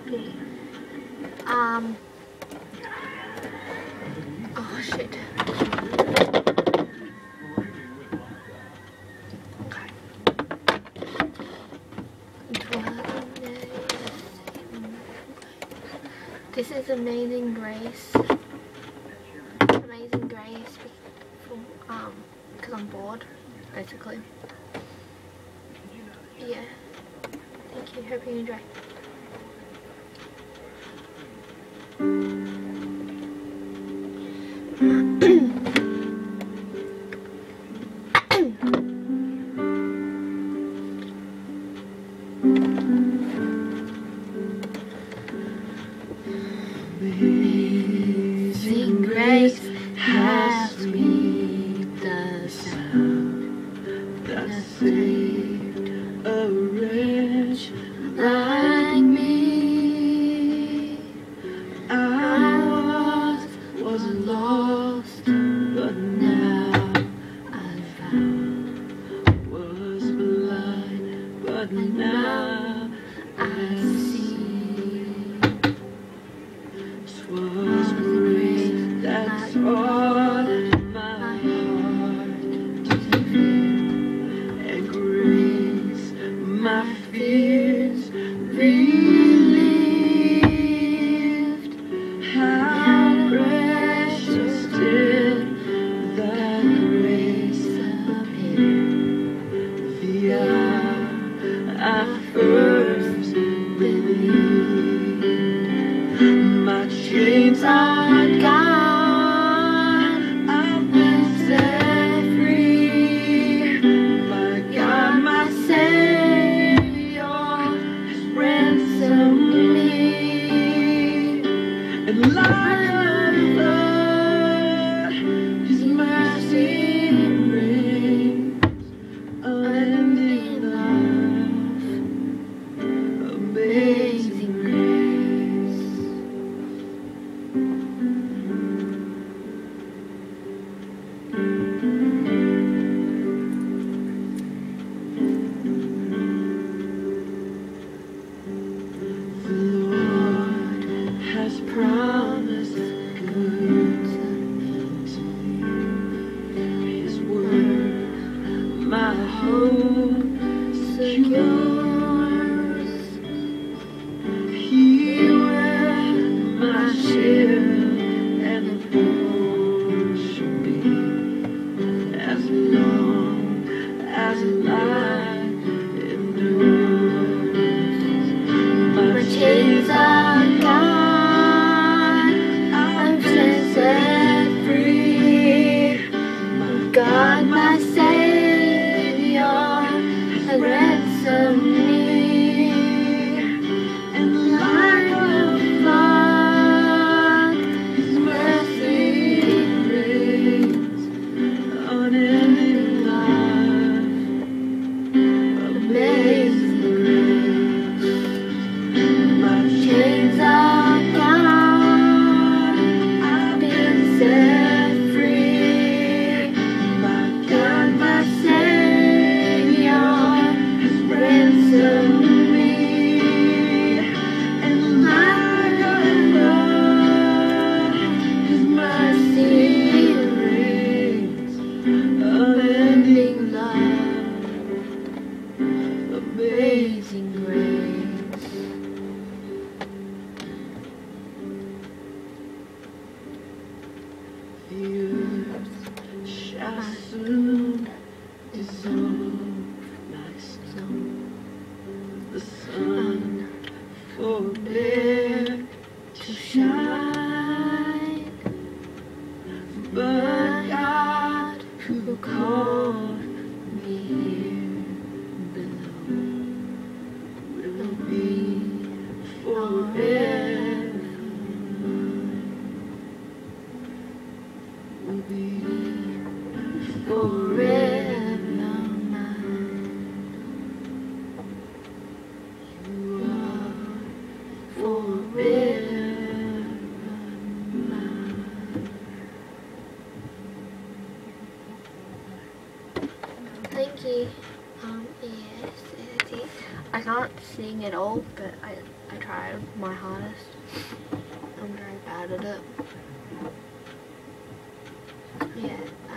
Oh shit. Okay. This is Amazing Grace. Amazing Grace, because I'm bored, basically. Yeah. Thank you. Hope you enjoy. Amazing grace has me the sound that saved a wretch like me. I was lost, but now I found. Was blind, but now I see. 'Twas grace that taught my heart to fear, and grace my fears relieved. How precious did that grace appear the hour I first believed. My chains are gone, I've been set free. My God, my Savior has ransomed me. And like a flood, His mercy brings unending love, amazing grace. The Lord has promised good things to me. His word, my hope secures. He will my shield and portion be, as long as life endures. My chains are gone, I'm set free. My God, my Savior has ransomed me. And like a flood, His mercy brings unending love, amazing grace. My chains are gone, I've been set free. My God, my Savior has ransomed me. And like a flood, His mercy brings unending love, amazing grace. The earth shall soon dissolve like snow. The sun forbear to shine, but God who called me here below will be forever mine. Will be forever mine. You are forever sing at all, but I tried my hardest. I'm very bad at it. Yeah.